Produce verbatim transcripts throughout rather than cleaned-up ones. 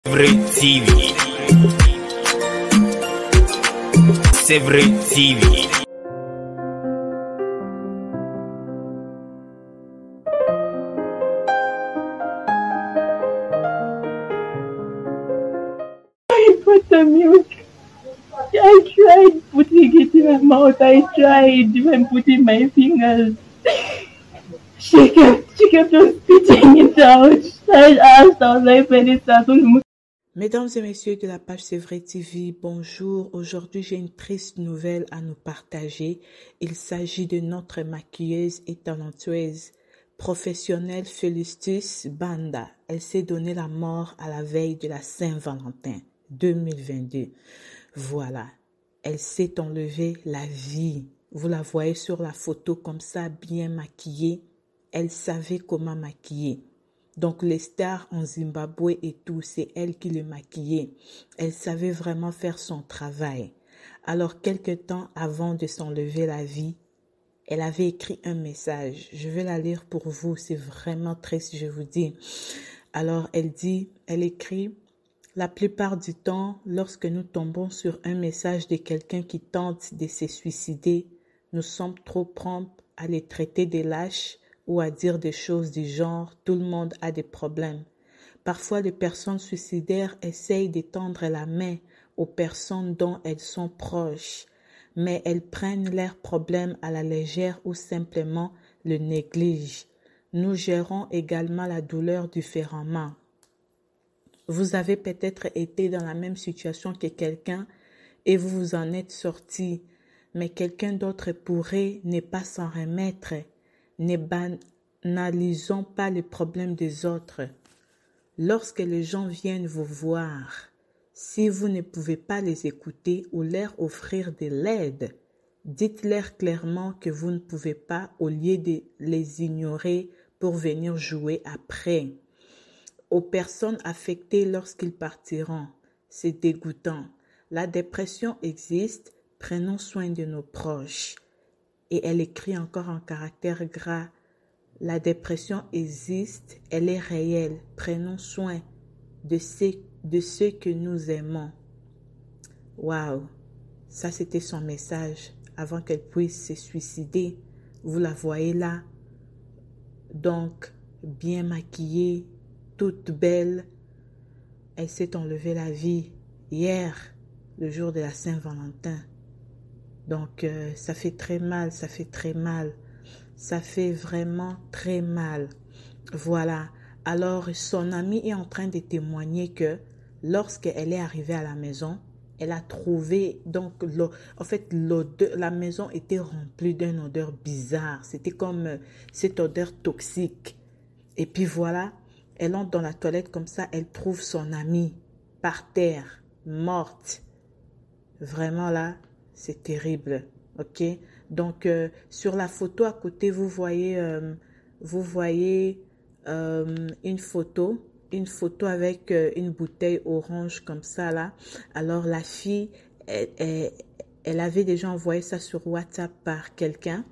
C'est vrai T V. C'est vrai T V. I put the milk. I tried putting it in her mouth. I tried even putting my fingers. She kept, she kept on spitting it out. I asked, I was like, Melissa, Mesdames et messieurs de la page C'est vrai T V, bonjour. Aujourd'hui, j'ai une triste nouvelle à nous partager. Il s'agit de notre maquilleuse et talentueuse professionnelle Félistus Banda. Elle s'est donné la mort à la veille de la Saint-Valentin deux mille vingt-deux. Voilà, elle s'est enlevée la vie. Vous la voyez sur la photo comme ça, bien maquillée. Elle savait comment maquiller. Donc les stars en Zimbabwe et tout, c'est elle qui le maquillait. Elle savait vraiment faire son travail. Alors quelque temps avant de s'enlever la vie, elle avait écrit un message. Je vais la lire pour vous, c'est vraiment triste, je vous dis. Alors elle dit, elle écrit, la plupart du temps, lorsque nous tombons sur un message de quelqu'un qui tente de se suicider, nous sommes trop prompts à les traiter de lâches ou à dire des choses du genre « tout le monde a des problèmes ». Parfois, les personnes suicidaires essayent d'étendre la main aux personnes dont elles sont proches, mais elles prennent leurs problèmes à la légère ou simplement le négligent. Nous gérons également la douleur différemment. Vous avez peut-être été dans la même situation que quelqu'un et vous vous en êtes sorti, mais quelqu'un d'autre pourrait ne pas s'en remettre. Ne banalisons pas les problèmes des autres. Lorsque les gens viennent vous voir, si vous ne pouvez pas les écouter ou leur offrir de l'aide, dites-leur clairement que vous ne pouvez pas au lieu de les ignorer pour venir jouer après. Aux personnes affectées lorsqu'ils partiront, c'est dégoûtant. La dépression existe, prenons soin de nos proches. Et elle écrit encore en caractère gras, la dépression existe, elle est réelle, prenons soin de ceux, de ceux que nous aimons. Waouh, ça c'était son message avant qu'elle puisse se suicider. Vous la voyez là, donc bien maquillée, toute belle. Elle s'est enlevée la vie hier, le jour de la Saint-Valentin. Donc, euh, ça fait très mal, ça fait très mal. Ça fait vraiment très mal. Voilà. Alors, son amie est en train de témoigner que lorsqu'elle est arrivée à la maison, elle a trouvé, donc, en fait, l'odeur, la maison était remplie d'une odeur bizarre. C'était comme euh, cette odeur toxique. Et puis voilà, elle entre dans la toilette comme ça, elle trouve son amie par terre, morte. Vraiment là, c'est terrible, ok? Donc, euh, sur la photo à côté, vous voyez, euh, vous voyez euh, une photo, une photo avec euh, une bouteille orange comme ça, là. Alors, la fille, elle, elle, elle avait déjà envoyé ça sur WhatsApp par quelqu'un.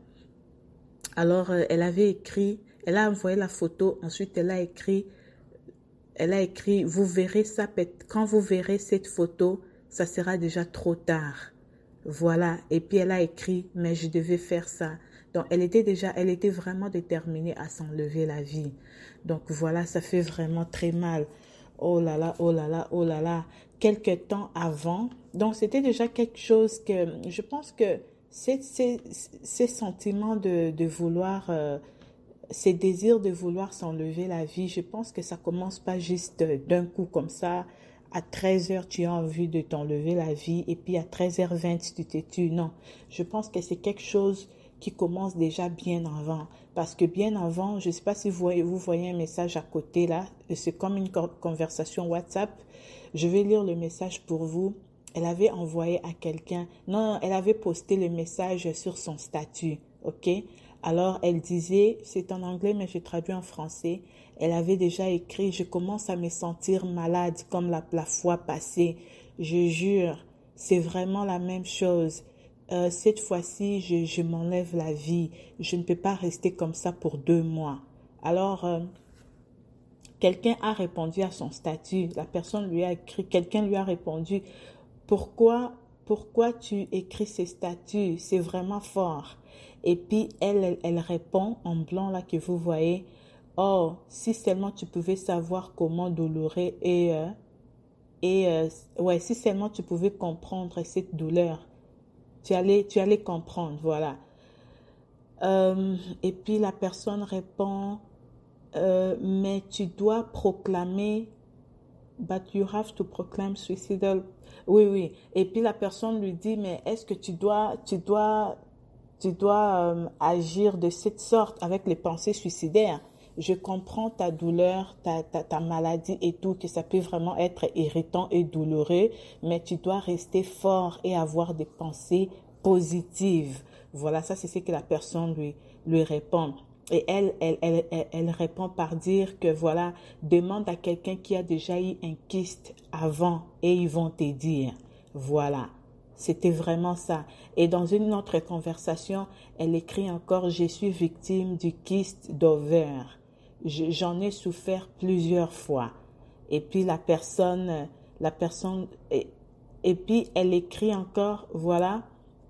Alors, euh, elle avait écrit, elle a envoyé la photo, ensuite, elle a écrit, elle a écrit, vous verrez ça, quand vous verrez cette photo, ça sera déjà trop tard. Voilà, et puis elle a écrit, mais je devais faire ça. Donc, elle était déjà, elle était vraiment déterminée à s'enlever la vie. Donc, voilà, ça fait vraiment très mal. Oh là là, oh là là, oh là là. Quelque temps avant, donc c'était déjà quelque chose que, je pense que ces, ces, ces sentiments de, de vouloir, euh, ces désirs de vouloir s'enlever la vie, je pense que ça commence pas juste d'un coup comme ça. À treize heures, tu as envie de t'enlever la vie et puis à treize heures vingt, tu te tues. Non, je pense que c'est quelque chose qui commence déjà bien avant. Parce que bien avant, je ne sais pas si vous voyez, vous voyez un message à côté là, c'est comme une conversation WhatsApp. Je vais lire le message pour vous. Elle avait envoyé à quelqu'un, non, elle avait posté le message sur son statut, ok? Alors, elle disait, c'est en anglais, mais je traduis en français. Elle avait déjà écrit, je commence à me sentir malade comme la, la fois passée. Je jure, c'est vraiment la même chose. Euh, cette fois-ci, je, je m'enlève la vie. Je ne peux pas rester comme ça pour deux mois. Alors, euh, Quelqu'un a répondu à son statut. La personne lui a écrit, quelqu'un lui a répondu, pourquoi, pourquoi tu écris ces statuts? C'est vraiment fort. Et puis, elle, elle, elle répond en blanc, là, que vous voyez, oh, si seulement tu pouvais savoir comment doulourer et, euh, et euh, ouais, si seulement tu pouvais comprendre cette douleur, tu allais, tu allais comprendre, voilà. Euh, et puis, la personne répond, euh, mais tu dois proclamer, but you have to proclaim suicidal. Oui, oui. Et puis, la personne lui dit, mais est-ce que tu dois, tu dois, tu dois euh, agir de cette sorte avec les pensées suicidaires? Je comprends ta douleur, ta, ta, ta maladie et tout, que ça peut vraiment être irritant et douloureux, mais tu dois rester fort et avoir des pensées positives. Voilà, ça c'est ce que la personne lui, lui répond. Et elle, elle, elle, elle, elle répond par dire que voilà, demande à quelqu'un qui a déjà eu un kyste avant et ils vont te dire. Voilà. C'était vraiment ça. Et dans une autre conversation, elle écrit encore, je suis victime du kyste d'ovaire. J'en ai souffert plusieurs fois. Et puis la personne, la personne, et, et puis elle écrit encore, voilà,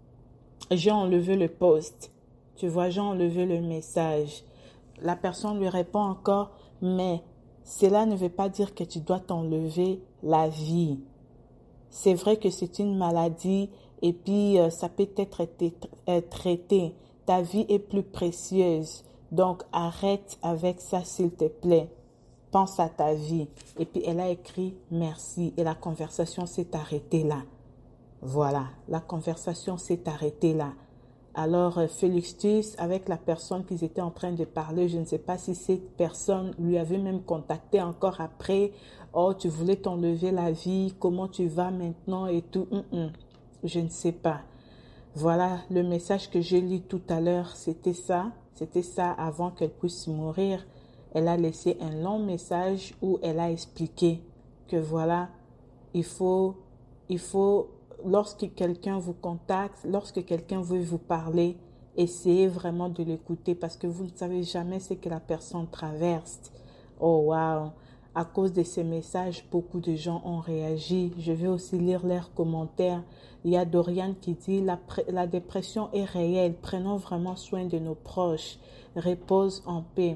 j'ai enlevé le post. Tu vois, j'ai enlevé le message. La personne lui répond encore, mais cela ne veut pas dire que tu dois t'enlever la vie. C'est vrai que c'est une maladie et puis euh, ça peut être euh, traité. Ta vie est plus précieuse. Donc, arrête avec ça, s'il te plaît. Pense à ta vie. Et puis, elle a écrit merci. Et la conversation s'est arrêtée là. Voilà, la conversation s'est arrêtée là. Alors, euh, Félixtus, avec la personne qu'ils étaient en train de parler, je ne sais pas si cette personne lui avait même contacté encore après. Oh, tu voulais t'enlever la vie, comment tu vas maintenant et tout. Mm-mm. Je ne sais pas. Voilà, le message que j'ai lu tout à l'heure, c'était ça. C'était ça avant qu'elle puisse mourir. Elle a laissé un long message où elle a expliqué que voilà, il faut, il faut, lorsque quelqu'un vous contacte, lorsque quelqu'un veut vous parler, essayez vraiment de l'écouter parce que vous ne savez jamais ce que la personne traverse. Oh wow! À cause de ces messages, beaucoup de gens ont réagi. Je vais aussi lire leurs commentaires. Il y a Dorian qui dit la, la dépression est réelle. Prenons vraiment soin de nos proches. Repose en paix.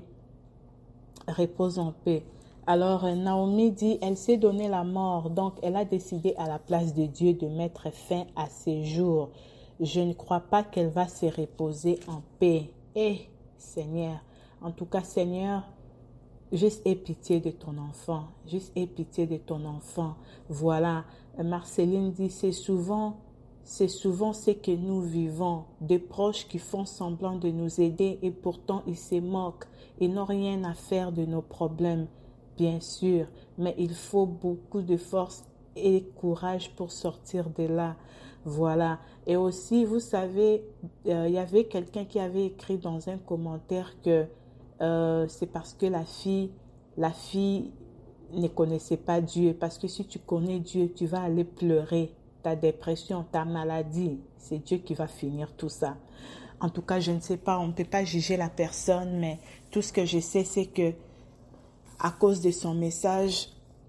Repose en paix. Alors Naomi dit, elle s'est donné la mort, donc elle a décidé à la place de Dieu de mettre fin à ses jours. Je ne crois pas qu'elle va se reposer en paix. Eh, Seigneur, en tout cas, Seigneur, juste aie pitié de ton enfant. Juste aie pitié de ton enfant. Voilà. Marceline dit, c'est souvent, c'est souvent ce que nous vivons. Des proches qui font semblant de nous aider et pourtant ils se moquent. Ils n'ont rien à faire de nos problèmes, bien sûr. Mais il faut beaucoup de force et courage pour sortir de là. Voilà. Et aussi, vous savez, euh, il y avait quelqu'un qui avait écrit dans un commentaire que Euh, c'est parce que la fille, la fille ne connaissait pas Dieu. Parce que si tu connais Dieu, tu vas aller pleurer. Ta dépression, ta maladie, c'est Dieu qui va finir tout ça. En tout cas, je ne sais pas, on ne peut pas juger la personne, mais tout ce que je sais, c'est que à cause de son message,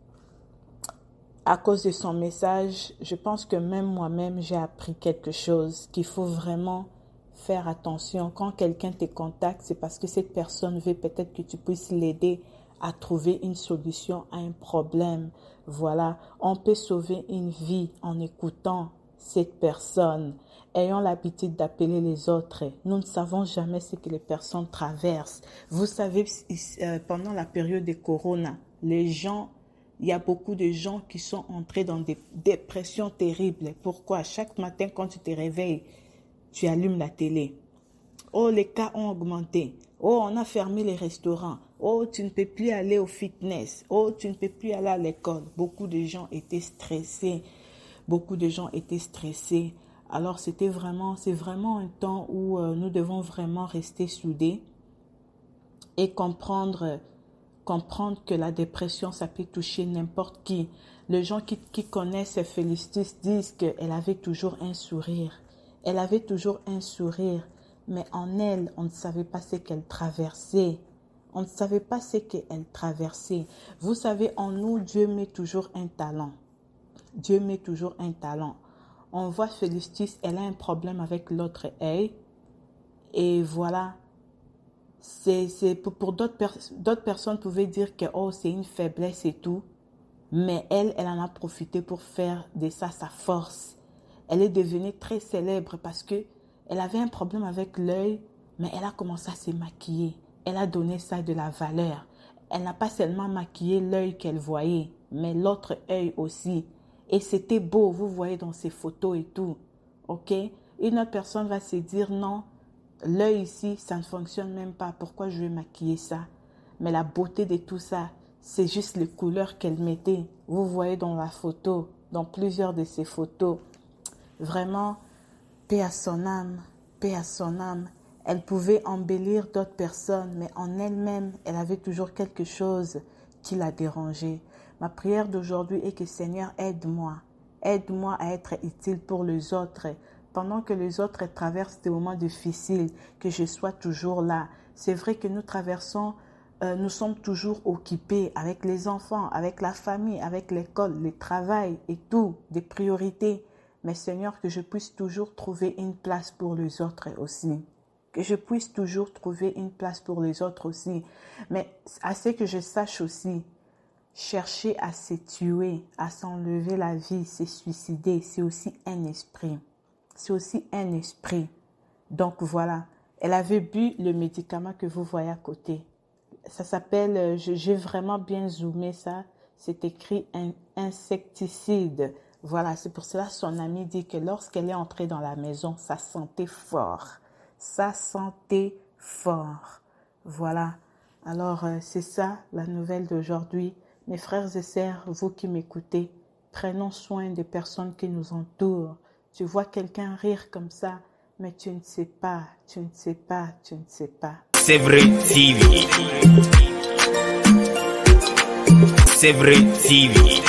à cause de son message, je pense que même moi-même, j'ai appris quelque chose, qu'il faut vraiment faire attention. Quand quelqu'un te contacte, c'est parce que cette personne veut peut-être que tu puisses l'aider à trouver une solution à un problème. Voilà, on peut sauver une vie en écoutant cette personne. Ayons l'habitude d'appeler les autres. Nous ne savons jamais ce que les personnes traversent. Vous savez, pendant la période de Corona, les gens, il y a beaucoup de gens qui sont entrés dans des dépressions terribles. Pourquoi? Chaque matin, quand tu te réveilles, tu allumes la télé. Oh, les cas ont augmenté. Oh, on a fermé les restaurants. Oh, tu ne peux plus aller au fitness. Oh, tu ne peux plus aller à l'école. Beaucoup de gens étaient stressés. Beaucoup de gens étaient stressés. Alors, c'était vraiment, c'est vraiment un temps où euh, nous devons vraiment rester soudés et comprendre, comprendre que la dépression, ça peut toucher n'importe qui. Les gens qui, qui connaissent Félixtus disent qu'elle avait toujours un sourire. Elle avait toujours un sourire, mais en elle, on ne savait pas ce qu'elle traversait. On ne savait pas ce qu'elle traversait. Vous savez, en nous, Dieu met toujours un talent. Dieu met toujours un talent. On voit Félicie, elle a un problème avec l'autre œil. Et voilà. C'est, c'est pour, pour d'autres, pers d'autres personnes pouvaient dire que oh, c'est une faiblesse et tout. Mais elle, elle en a profité pour faire de ça sa force. Elle est devenue très célèbre parce que elle avait un problème avec l'œil, mais elle a commencé à se maquiller. Elle a donné ça de la valeur. Elle n'a pas seulement maquillé l'œil qu'elle voyait, mais l'autre œil aussi. Et c'était beau, vous voyez dans ses photos et tout. Ok? Une autre personne va se dire non, l'œil ici, ça ne fonctionne même pas. Pourquoi je vais maquiller ça? Mais la beauté de tout ça, c'est juste les couleurs qu'elle mettait. Vous voyez dans la photo, dans plusieurs de ces photos. Vraiment, paix à son âme, paix à son âme. Elle pouvait embellir d'autres personnes, mais en elle-même, elle avait toujours quelque chose qui la dérangeait. Ma prière d'aujourd'hui est que Seigneur, aide-moi. Aide-moi à être utile pour les autres. Pendant que les autres traversent des moments difficiles, que je sois toujours là. C'est vrai que nous traversons, euh, nous sommes toujours occupés avec les enfants, avec la famille, avec l'école, le travail et tout, des priorités. Mais Seigneur, que je puisse toujours trouver une place pour les autres aussi. Que je puisse toujours trouver une place pour les autres aussi. Mais assez que je sache aussi, chercher à se tuer, à s'enlever la vie, se suicider, c'est aussi un esprit. C'est aussi un esprit. Donc voilà, elle avait bu le médicament que vous voyez à côté. Ça s'appelle, j'ai vraiment bien zoomé ça, c'est écrit un insecticide. Voilà, c'est pour cela que son ami dit que lorsqu'elle est entrée dans la maison, ça sentait fort. Ça sentait fort. Voilà. Alors, euh, c'est ça la nouvelle d'aujourd'hui. Mes frères et sœurs, vous qui m'écoutez, prenons soin des personnes qui nous entourent. Tu vois quelqu'un rire comme ça, mais tu ne sais pas, tu ne sais pas, tu ne sais pas. C'est vrai T V. C'est vrai T V.